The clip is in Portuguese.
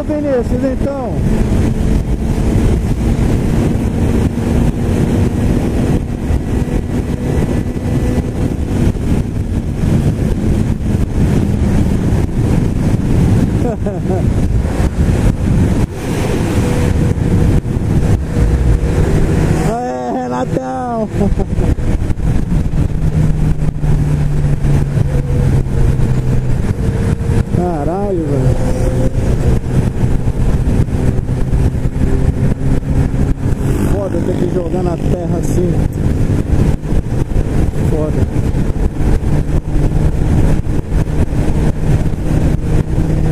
Vamos, Vinícius, então. Aê, Renatão. Caralho, velho. Foda ter que jogar na terra assim. Foda.